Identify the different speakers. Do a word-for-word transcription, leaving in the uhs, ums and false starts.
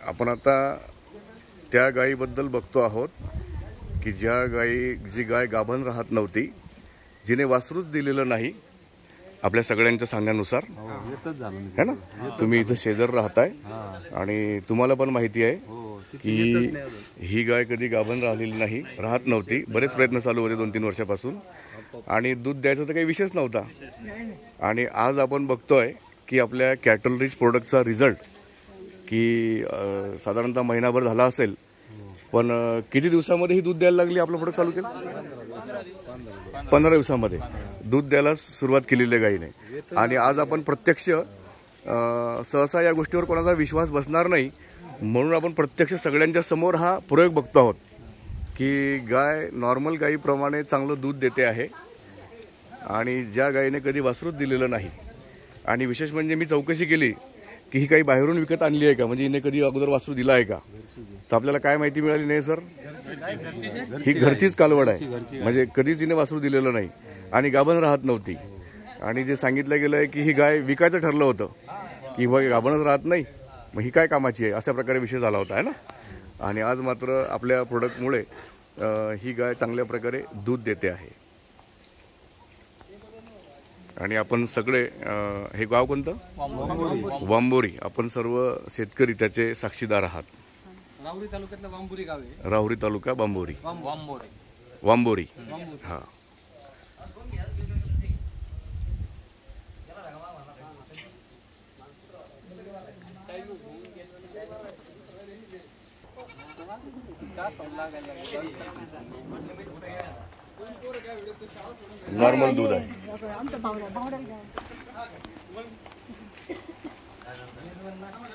Speaker 1: आपण आता त्या गायीबद्दल बघतो आहोत की ज्या गायी जी गाय गाभण राहत नव्हती, जिने वासरूच दिलेलं नाही आपल्या सगळ्यांच्या सांगण्यानुसार है ना। तुम्ही इथं शेजार राहताय आणि तुम्हाला पण माहिती आहे की ही गाय कधी गाभण राहिलेली नाही, राहत नव्हती। बरेच प्रयत्न चालू होते दोन तीन वर्षापासून आणि दूध द्यायचा तर काही विषयच नव्हता। आणि आज आपण बघतोय की आपल्या कॅटल रिच प्रोडक्टचा रिझल्ट की साधारणतः महिनाभर झाला असेल, पण किती दिवसामध्ये ही दूध द्यायला लागली? आपलं प्रोडक्ट चालू केलं पंधरा दिवसामध्ये दूध द्यायला सुरुवात केलेली आहे गायीने। आणि आज आपण प्रत्यक्ष सहसा या गोष्टीवर कोणाचा विश्वास बसणार नाही म्हणून आपण प्रत्यक्ष सगळ्यांच्या समोर हा प्रयोग बघतो आहोत की गाय नॉर्मल गायीप्रमाणे चांगलं दूध देते आहे आणि ज्या गायीने कधी वासरूच दिलेलं नाही। आणि विशेष म्हणजे मी चौकशी केली की ही काही बाहेरून विकत आणली आहे का, म्हणजे हिने कधी अगोदर वासरू दिला आहे का, तर आपल्याला काय माहिती मिळाली नाही सर, ही घरचीच कालवड आहे, म्हणजे कधीच हिने वासरू दिलेलं नाही आणि गाभण राहत नव्हती। आणि जे सांगितलं गेलं आहे की ही गाय विकायचं ठरलं होतं की बघ गाभणच राहत नाही, मग ही काय कामाची आहे, अशा प्रकारे विषय झाला होता है ना। आणि आज मात्र आपल्या प्रोडक्टमुळे ही गाय चांगल्या प्रकारे दूध देते आहे। आणि आपण सगळे हे गाव कोणतं? वांबोरी। आपण सर्व शेतकरी त्याचे साक्षीदार आहात।
Speaker 2: राहुरी तालुक्यातलं वांबोरी गाव आहे।
Speaker 1: राहुरी तालुका वांबोरी
Speaker 2: वांबोरी
Speaker 1: वांबोरी हा। नॉर्मल दूध आहे।